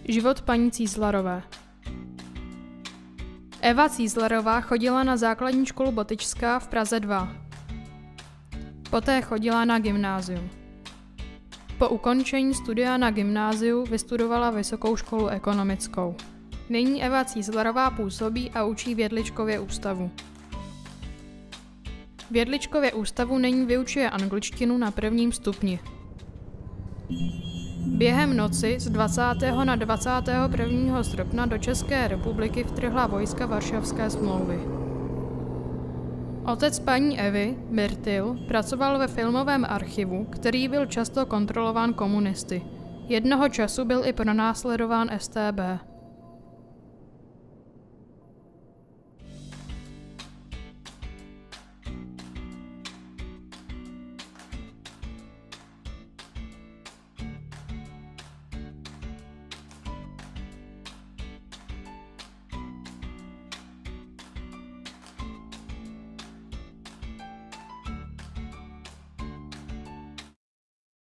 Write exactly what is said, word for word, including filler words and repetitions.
Život paní Cízlarové. Eva Cízlarová chodila na základní školu Botyčská v Praze dva. Poté chodila na gymnázium. Po ukončení studia na gymnáziu vystudovala Vysokou školu ekonomickou. Nyní Eva Cízlarová působí a učí v Jedličkově ústavu. V Jedličkově ústavu nyní vyučuje angličtinu na prvním stupni. Během noci z dvacátého na dvacátého prvního srpna do České republiky vtrhla vojska Varšavské smlouvy. Otec paní Evy, Mirtil, pracoval ve filmovém archivu, který byl často kontrolován komunisty. Jednoho času byl i pronásledován S T B.